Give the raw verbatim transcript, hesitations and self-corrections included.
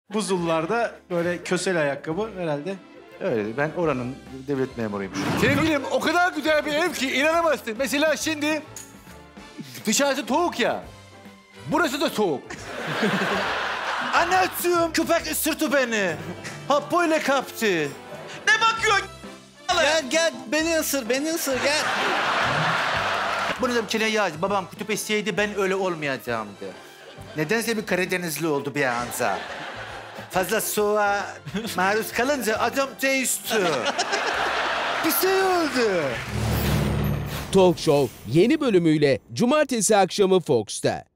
Buzullarda böyle kösel ayakkabı herhalde. Öyle, ben oranın devlet memuruyum. Sevgilim, o kadar güzel bir ev ki inanamazsın. Mesela şimdi dışarısı soğuk ya. Burası da soğuk. Anlatıyorum, köpek ısırdı beni. Ha böyle kaptı. Ne bakıyorsun? Gel gel, beni ısır, beni ısır, gel. Bunu da bir kere yaz. Babam kutup etseydi ben öyle olmayacağımdı. Nedense bir Karadenizli oldu bir anda. Fazla soğuğa maruz kalınca adam değişti. Bir şey oldu. Talk Show yeni bölümüyle Cumartesi akşamı Fox'ta.